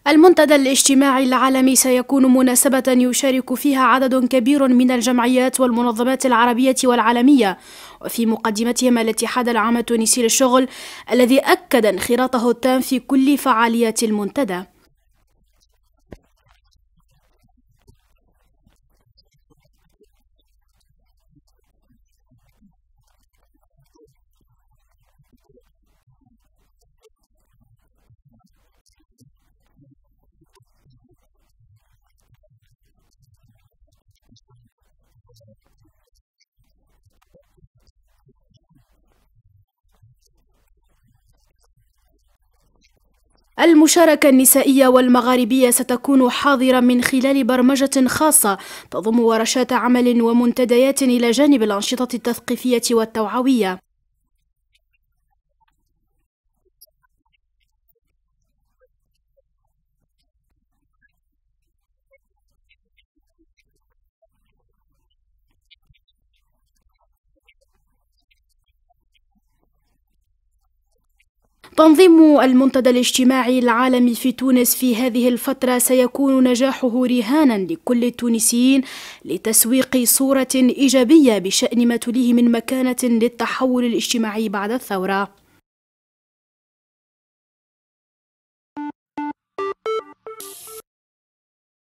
المنتدى الاجتماعي العالمي سيكون مناسبة يشارك فيها عدد كبير من الجمعيات والمنظمات العربية والعالمية، وفي مقدمتهم الاتحاد العام التونسي للشغل الذي أكد انخراطه التام في كل فعاليات المنتدى. المشاركة النسائية والمغاربية ستكون حاضرة من خلال برمجة خاصة تضم ورشات عمل ومنتديات إلى جانب الأنشطة التثقيفية والتوعوية. تنظيم المنتدى الاجتماعي العالمي في تونس في هذه الفترة سيكون نجاحه رهانا لكل التونسيين لتسويق صورة إيجابية بشأن ما تليه من مكانة للتحول الاجتماعي بعد الثورة.